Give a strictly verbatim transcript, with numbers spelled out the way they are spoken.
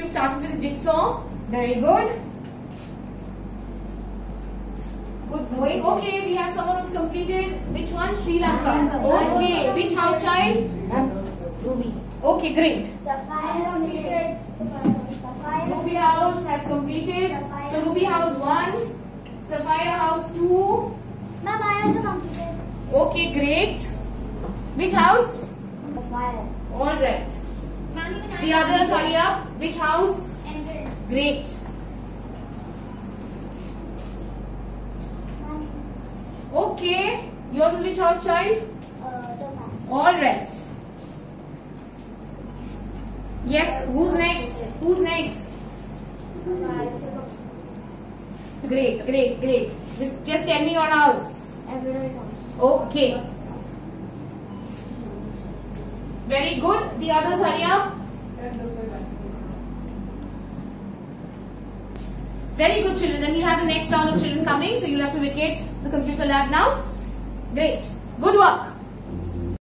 started with the jigsaw. Very good. Good going. Okay, we have someone who's completed. Which one? Sri Lanka. Okay. Which house child? Ruby. Okay, great. Sapphire completed. Ruby house has completed. So Ruby house one. Sapphire house two. Ma'am, I also completed. Okay, great. Which house? Sapphire. All right. The others, hurry up. Which house? Emerald. Great. Okay. Yours is which house, child? Uh, Topaz. All right. Yes. Who's next? Who's next? Great, great, great. Just, just tell me your house. Emerald. Okay. Very good. The others, hurry up. Very good, children. Then we have the next round of children coming. So you'll have to vacate the computer lab now. Great. Good work.